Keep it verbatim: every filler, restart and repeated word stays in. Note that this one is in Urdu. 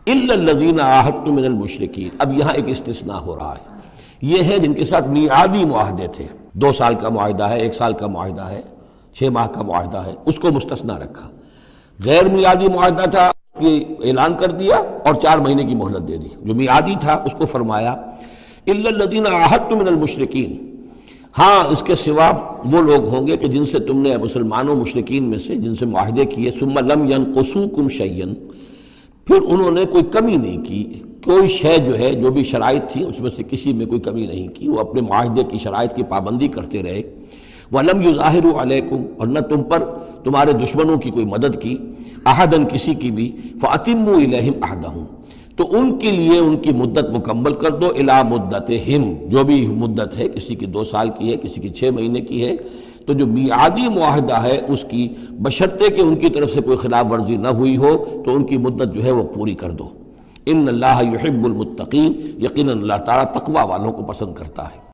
الا الذین عاہدتم من المشرکین، اب یہاں ایک استثناء ہو رہا ہے، یہ ہے جن کے ساتھ میعادی معاہدے تھے، دو سال کا معاہدہ ہے، ایک سال کا معاہدہ ہے، چھ ماہ کا معاہدہ ہے، اس کو مستثنیٰ رکھا۔ غیر میعادی معاہدہ تھا، یہ اعلان کر دیا اور چار مہینے کی مہلت دے دی۔ جو میعادی تھا اس کو فرمایا الا الذین عاہدتم من المشرکین، ہاں اس کے سوا وہ لوگ ہوں گے کہ جن سے تم نے مسلمانوں مشرکین میں سے جن سے معاہدے کیے، ثم لم ینقصوکم شیئا، پھر انہوں نے کوئی کمی نہیں کی، کوئی شے جو ہے جو بھی شرائط تھی اس میں سے کسی میں کوئی کمی نہیں کی، وہ اپنے معاہدے کی شرائط کی پابندی کرتے رہے۔ وَلَمْ يُظَاهِرُوا عَلَيْكُمْ، اور نہ تم پر تمہارے دشمنوں کی کوئی مدد کی، احداً کسی کی بھی، فَأَتِمُّوا إِلَيْهِمْ عَهْدَهُمْ، تو ان کے لیے ان کی مدت مکمل کر دو، اِلَىٰ مُدَّتِهِمْ، جو بھی مدت ہے، کسی کی دو سال کی ہے، کسی کی چھ مہینے کی ہے، تو جو میعادی معاہدہ ہے اس کی بشرطے کہ ان کی طرف سے کوئی خلاف ورزی نہ ہوئی ہو تو ان کی مدت جو ہے وہ پوری کر دو۔ ان اللہ یحب المتقین، یقیناً اللہ تعالیٰ تقوی والوں کو پسند کرتا ہے۔